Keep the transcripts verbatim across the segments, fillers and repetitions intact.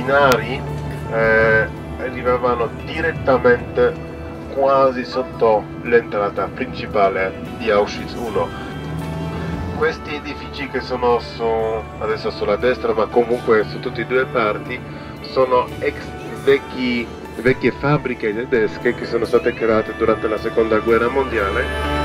binari eh, arrivavano direttamente quasi sotto l'entrata principale di Auschwitz uno. Questi edifici che sono su, adesso sulla destra, ma comunque su tutte e due parti, sono ex vecchi, vecchie fabbriche tedesche che sono state create durante la seconda guerra mondiale.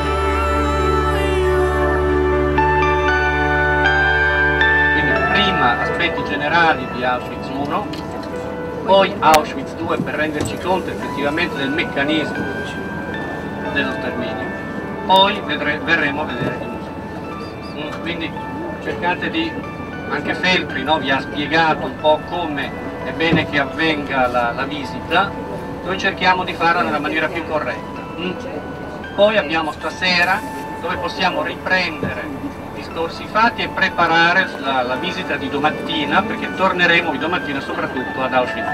Prima aspetti generali di Auschwitz uno, poi Auschwitz due per renderci conto effettivamente del meccanismo dello sterminio, poi vedre, verremo a vedere i musei. Quindi cercate di, anche Feltri, no, vi ha spiegato un po' come è bene che avvenga la, la visita, noi cerchiamo di farla nella maniera più corretta. Poi abbiamo stasera dove possiamo riprendere discorsi fatti e preparare la, la visita di domattina, perché torneremo di domattina soprattutto ad Auschwitz.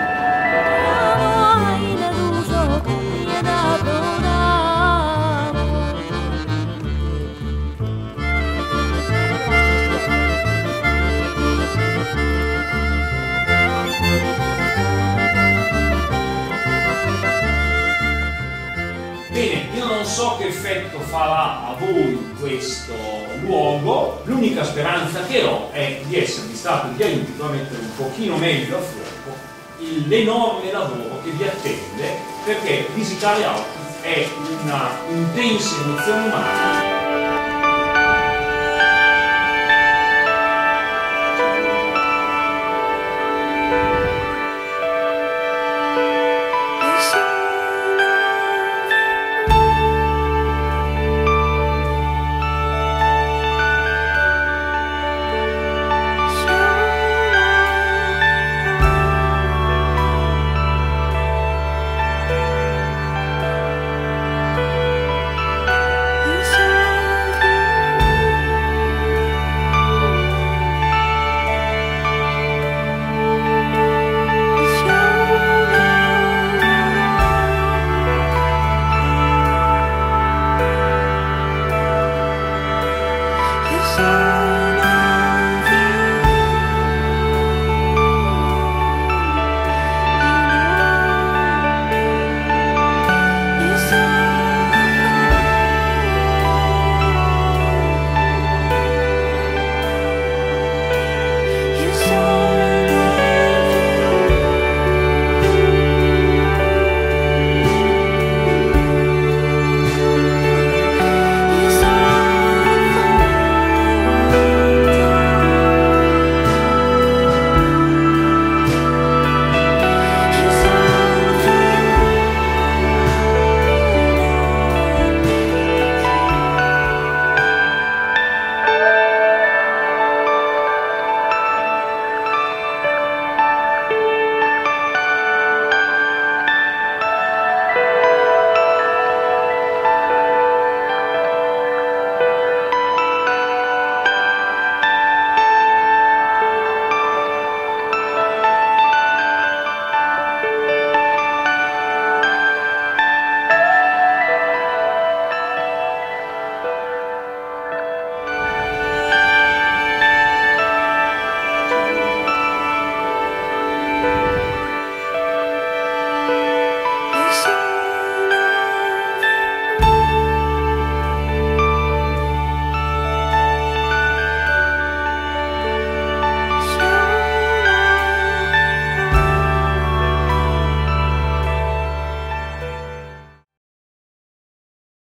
Bene, io non so che effetto farà a voi questo luogo, l'unica speranza che ho è di esservi stato di aiuto a mettere un pochino meglio a fuoco l'enorme lavoro che vi attende, perché visitare Auschwitz è una intensa emozione umana